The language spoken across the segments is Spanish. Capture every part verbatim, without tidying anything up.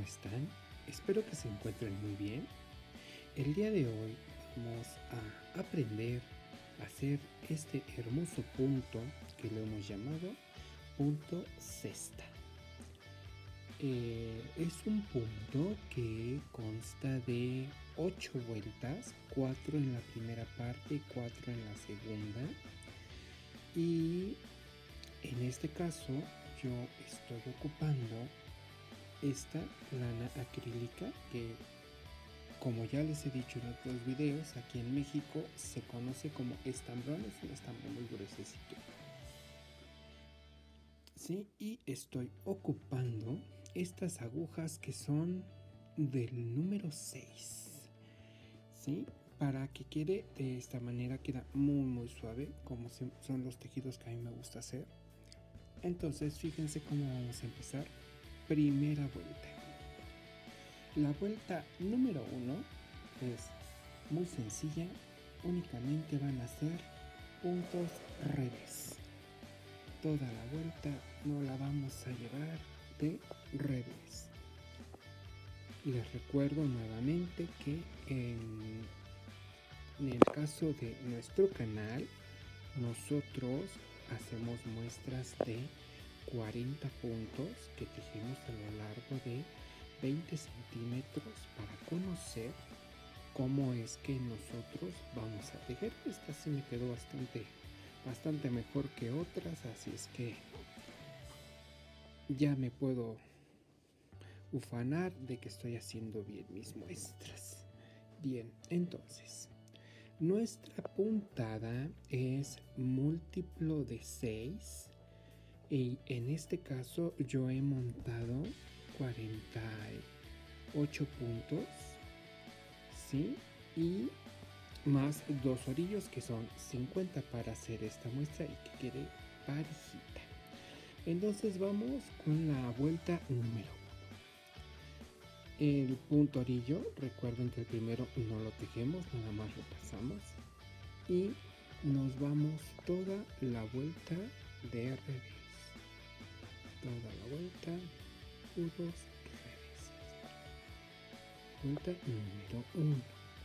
¿cómo están? Espero que se encuentren muy bien. El día de hoy vamos a aprender a hacer este hermoso punto que lo hemos llamado punto cesta. Eh, es un punto que consta de ocho vueltas, cuatro en la primera parte y cuatro en la segunda. Y en este caso yo estoy ocupando esta lana acrílica que, como ya les he dicho en otros videos, aquí en México se conoce como estambrón. Es un estambrón muy gruesecito. Sí, y estoy ocupando estas agujas que son del número seis, ¿sí? Para que quede de esta manera, queda muy muy suave, como son los tejidos que a mí me gusta hacer. Entonces fíjense cómo vamos a empezar. Primera vuelta. La vuelta número uno es muy sencilla, únicamente van a ser puntos revés. Toda la vuelta no la vamos a llevar de revés. Les recuerdo nuevamente que en, en el caso de nuestro canal, nosotros hacemos muestras de cuarenta puntos que tejemos a lo largo de veinte centímetros para conocer cómo es que nosotros vamos a tejer. Esta sí me quedó bastante bastante mejor que otras, así es que ya me puedo ufanar de que estoy haciendo bien mis muestras. Bien, entonces nuestra puntada es múltiplo de seis. Y en este caso yo he montado cuarenta y ocho puntos, ¿sí? Y más dos orillos que son cincuenta para hacer esta muestra y que quede parejita. Entonces vamos con la vuelta número uno. El punto orillo, recuerden que el primero no lo tejemos, nada más lo pasamos. Y nos vamos toda la vuelta de revés. Toda la vuelta, puros reveses. Vuelta número uno.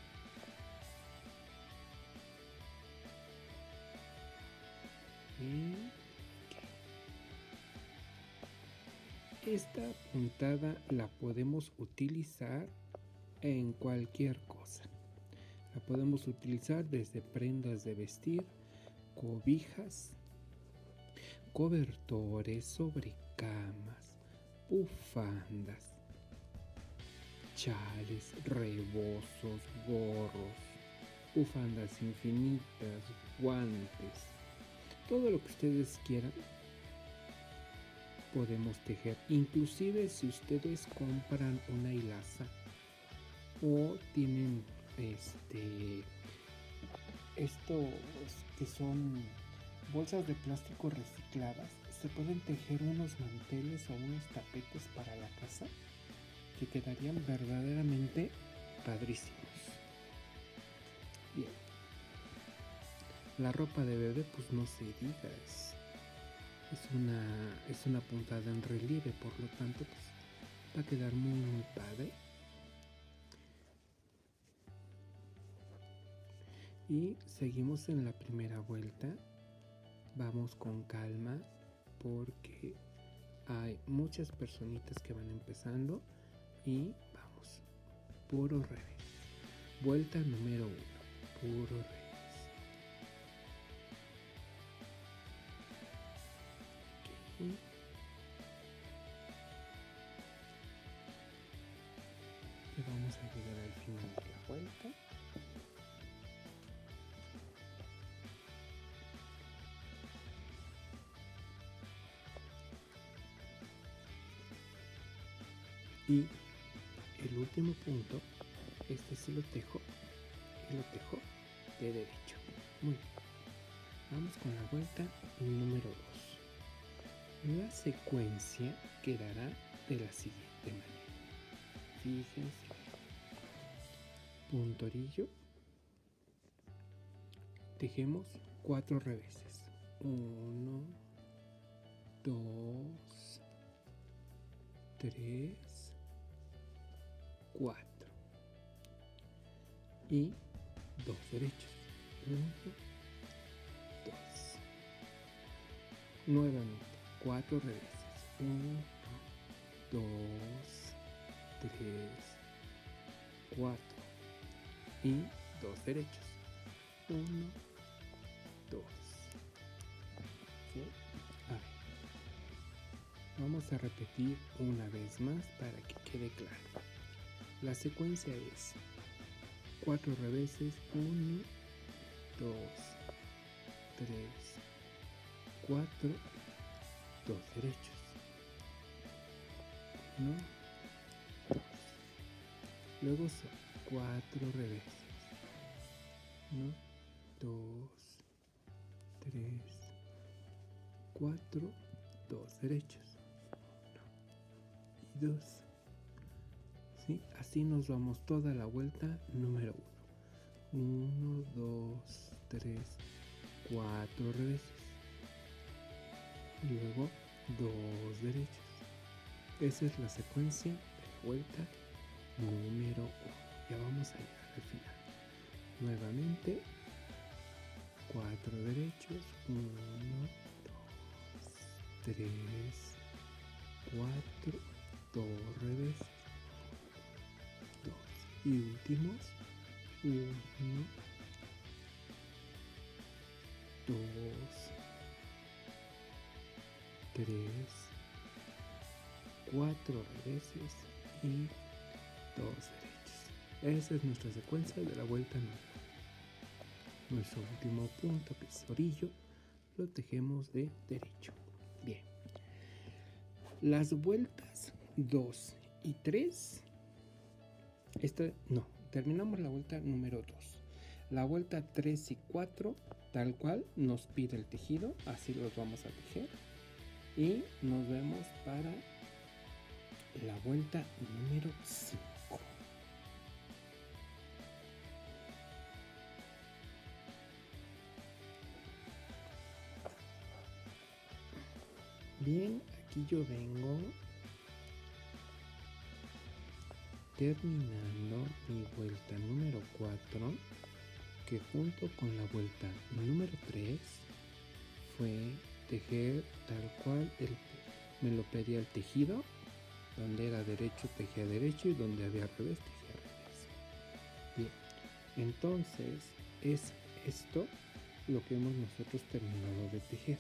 Esta puntada la podemos utilizar en cualquier cosa. La podemos utilizar desde prendas de vestir, cobijas, cobertores, sobrecamas, bufandas, chales, rebozos, gorros, bufandas infinitas, guantes, todo lo que ustedes quieran podemos tejer. Inclusive si ustedes compran una hilaza o tienen este estos que son bolsas de plástico recicladas, se pueden tejer unos manteles o unos tapetes para la casa que quedarían verdaderamente padrísimos. Bien, la ropa de bebé pues no se diga, es, es una es una puntada en relieve, por lo tanto pues va a quedar muy muy padre. Y seguimos en la primera vuelta. Vamos con calma porque hay muchas personitas que van empezando y vamos, puro revés. Vuelta número uno, puro revés. Okay. Y vamos a llegar al final de la vuelta. Y el último punto, este sí lo tejo y lo tejo de derecho. Muy bien. Vamos con la vuelta número dos. La secuencia quedará de la siguiente manera. Fíjense. Punto orillo. Tejemos cuatro reveses. Uno, dos, tres, cuatro y dos derechos, uno, dos, nuevamente cuatro reveses, uno, dos, tres, cuatro y dos derechos, uno, dos. ¿Sí? A ver, vamos a repetir una vez más para que quede claro. La secuencia es cuatro reveses, uno, dos, tres, cuatro, dos derechos, uno, dos. Luego son cuatro reveses, uno, dos, tres, cuatro, dos derechos, uno y dos. ¿Sí? Así nos vamos toda la vuelta número uno. uno, dos, tres, cuatro reveses. Y luego dos derechos. Esa es la secuencia de la vuelta número uno. Ya vamos a llegar al final. Nuevamente, cuatro derechos. uno, dos, tres, cuatro, dos reveses. Y últimos, uno, dos, tres, cuatro reveses y dos derechos. Esa es nuestra secuencia de la vuelta número. Nuestro último punto, que es orillo, lo tejemos de derecho. Bien. Las vueltas dos y tres. Esta, no, terminamos la vuelta número dos. La vuelta tres y cuatro, tal cual nos pide el tejido, así los vamos a tejer. Y nos vemos para la vuelta número cinco. Bien, aquí yo vengo terminando mi vuelta número cuatro, que junto con la vuelta número tres fue tejer tal cual el, me lo pedía el tejido. Donde era derecho tejía derecho y donde había revés tejía revés. Bien, entonces es esto lo que hemos nosotros terminado de tejer.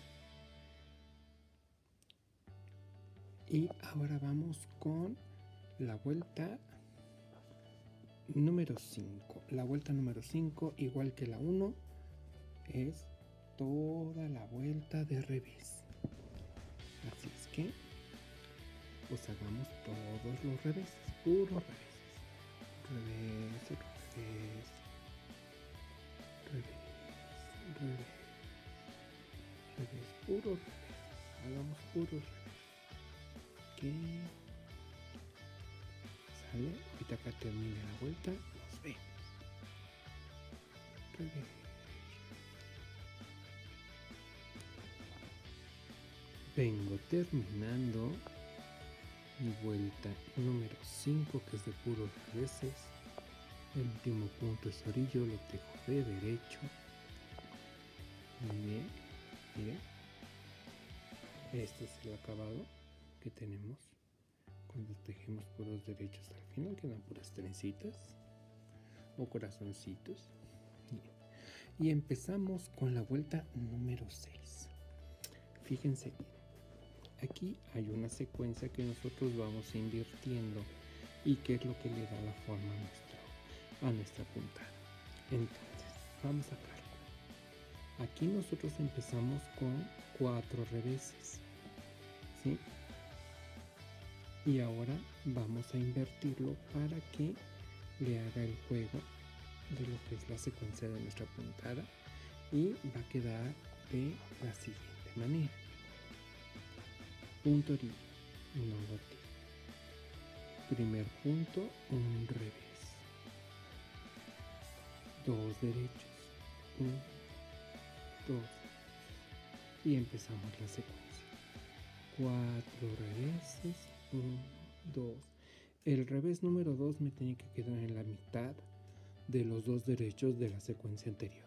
Y ahora vamos con la vuelta número cinco. La vuelta número cinco, igual que la uno, es toda la vuelta de revés. Así es que pues hagamos todos los reveses, puros reveses. Revés, revés, revés, revés, revés, puros revés. Hagamos puros revés. Ok. ¿Sale? Ahorita acá termine la vuelta, nos vemos. Revés. Vengo terminando mi vuelta número cinco, que es de puros reveses. El último punto es orillo, lo tejo de derecho. Muy bien, miren. Este es el acabado que tenemos cuando tejemos puros derechos. Al final quedan puras trencitas o corazoncitos. Bien. Y empezamos con la vuelta número seis. Fíjense bien. Aquí hay una secuencia que nosotros vamos invirtiendo y que es lo que le da la forma a nuestra, a nuestra puntada. Entonces, vamos a sacarlo. Aquí nosotros empezamos con cuatro reveses, ¿sí? Y ahora vamos a invertirlo para que le haga el juego de lo que es la secuencia de nuestra puntada y va a quedar de la siguiente manera. Punto orilla, no lo tejo. Primer punto, un revés. Dos derechos. Uno, dos. Y empezamos la secuencia. Cuatro reveses. Uno, dos. el revés número dos me tiene que quedar en la mitad de los dos derechos de la secuencia anterior.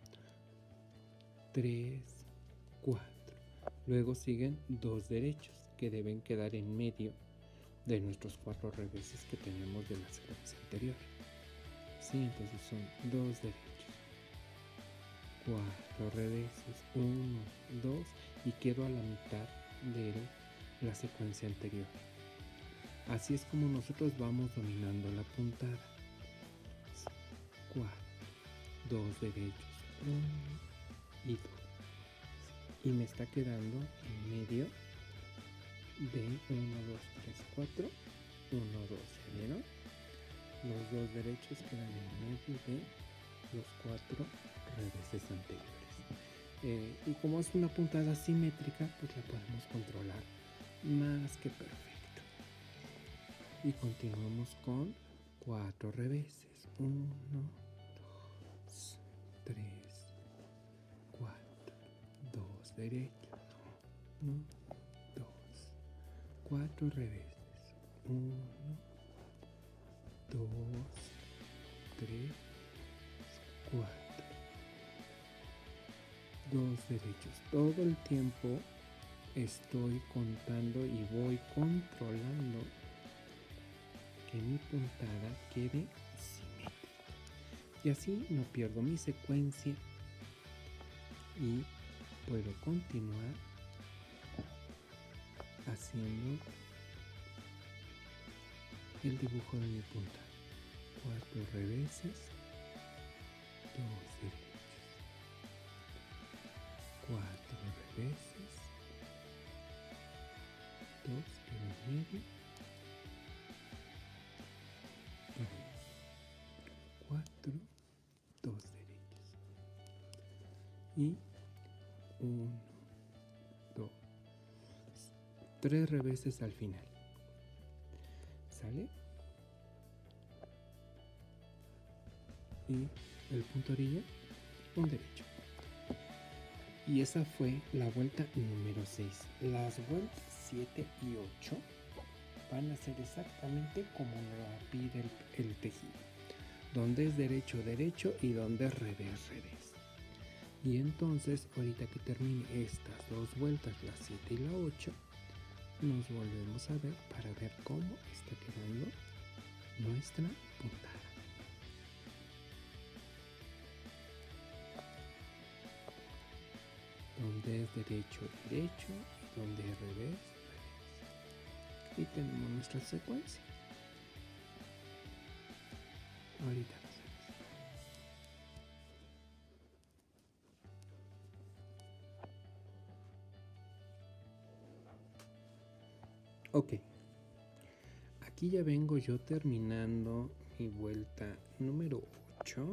tres, cuatro. Luego siguen dos derechos que deben quedar en medio de nuestros cuatro reveses que tenemos de la secuencia anterior. Sí, entonces son dos derechos, cuatro reveses, uno, dos, y quedo a la mitad de la secuencia anterior. Así es como nosotros vamos dominando la puntada. cuatro, dos derechos, uno y dos. Y me está quedando en medio de uno, dos, tres, cuatro, uno, dos, ¿ya vieron? Los dos derechos quedan en medio de los cuatro reveses anteriores. Eh, y como es una puntada simétrica, pues la podemos controlar más que perfecto. Y continuamos con cuatro reveses. uno, dos, tres, cuatro, dos derechos. uno, dos, cuatro reveses. uno, dos, tres, cuatro. Dos derechos. Todo el tiempo estoy contando y voy controlando que mi puntada quede simétrica. Y así no pierdo mi secuencia y puedo continuar haciendo el dibujo de mi puntada. Cuatro reveses, dos derechos, cuatro reveses, dos quedo en medio, cuatro, dos derechos y uno, dos, tres reveses al final. ¿Sale? Y el punto orilla, un derecho. Y esa fue la vuelta número seis. Las vueltas siete y ocho van a ser exactamente como lo pide el, el tejido, donde es derecho derecho y donde es revés revés. Y entonces ahorita que termine estas dos vueltas, la siete y la ocho, nos volvemos a ver para ver cómo está quedando nuestra puntada. Donde es derecho derecho y donde es revés revés. Y tenemos nuestra secuencia. Ahorita nos vemos. Ok. Aquí ya vengo yo terminando mi vuelta número ocho.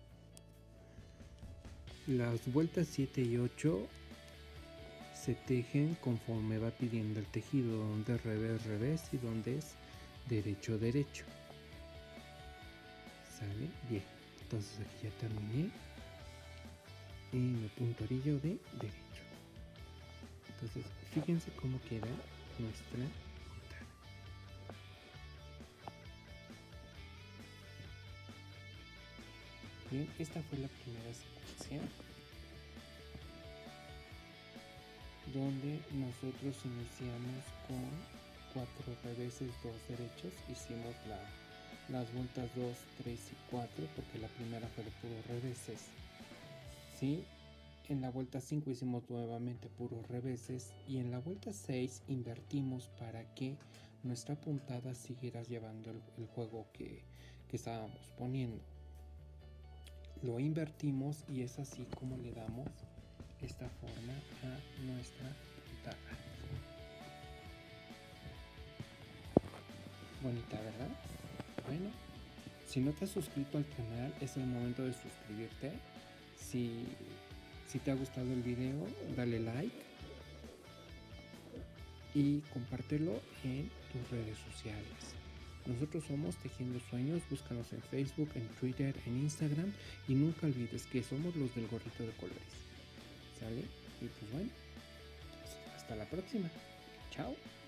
Las vueltas siete y ocho se tejen conforme va pidiendo el tejido, donde es revés revés y donde es derecho derecho. ¿Sale? Bien. Entonces aquí ya terminé y mi puntorillo de derecho. Entonces fíjense cómo queda nuestra puntada. Bien, esta fue la primera secuencia donde nosotros iniciamos con cuatro reveses, dos derechos. Hicimos la, las vueltas dos, tres y cuatro porque la primera fue de puros reveses. ¿Sí? En la vuelta cinco hicimos nuevamente puros reveses y en la vuelta seis invertimos para que nuestra puntada siguiera llevando el, el juego que, que estábamos poniendo. Lo invertimos y es así como le damos esta forma a nuestra puntada. Bonita, ¿verdad? Bueno, si no te has suscrito al canal, es el momento de suscribirte. Si, si te ha gustado el video, dale like y compártelo en tus redes sociales. Nosotros somos Tejiendo Sueños, búscanos en Facebook, en Twitter, en Instagram y nunca olvides que somos los del gorrito de colores. ¿Sale? Y pues bueno, hasta la próxima. Chao.